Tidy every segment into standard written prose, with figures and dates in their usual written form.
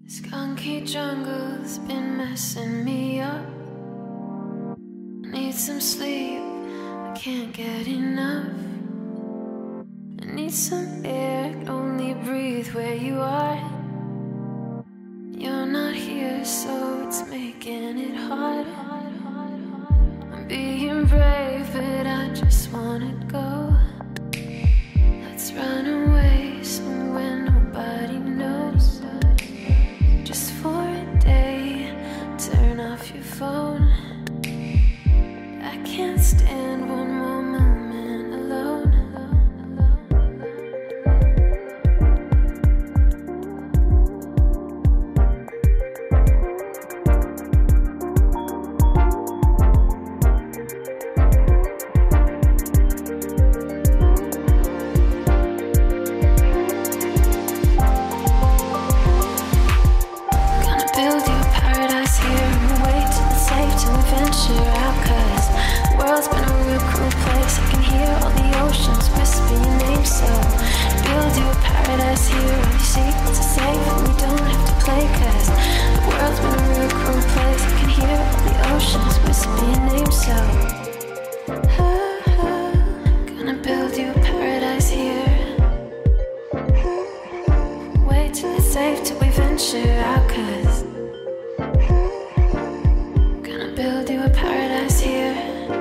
Skunky jungle's been messing me up. I need some sleep, I can't get enough. I need some air, I can only breathe where you are. You're not here, so it's making it hard. I'm being brave, but I just wanna go. Let's run away somewhere nobody knows. Just for a day, turn off your phone. I can't stand one more moment alone. Venture out, 'cause the world's been a real cruel place. I can hear all the oceans whisper your name, so build you a paradise here. All your secrets are safe and we don't have to play, 'cause the world's been a real cruel place. I can hear all the oceans whisper your name, so gonna build you a paradise here. Wait till it's safe till we venture out, 'cause build you a paradise here.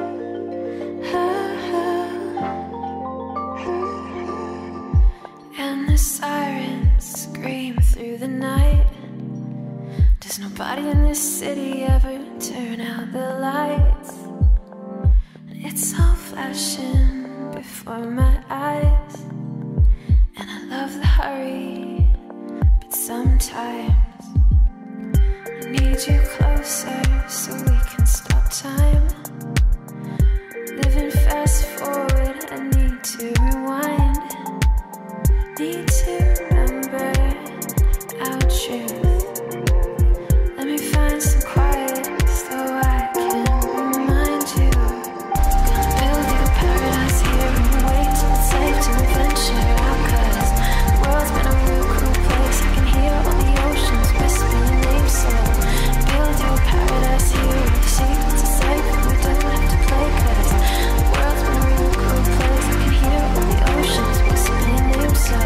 And the sirens scream through the night. Does nobody in this city ever turn out the lights? It's all flashing before my eyes, and I love the hurry, but sometimes I need you closer so we can stop time. Living fast forward, I need to rewind. Need to remember our truth. Let me find some quiet so I can remind you. Gonna build you a paradise here and wait till it's safe to venture out, 'cause the world's been a real cruel place. I can hear all the oceans whisper your name, so build you a paradise here. All the secrets are safe and we don't have to play, 'cause the world's been a real cruel place. I can hear all the oceans whisper your name, so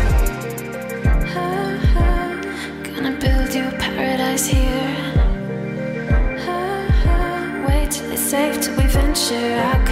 gonna build you a paradise here. Wait till it's safe till we venture out,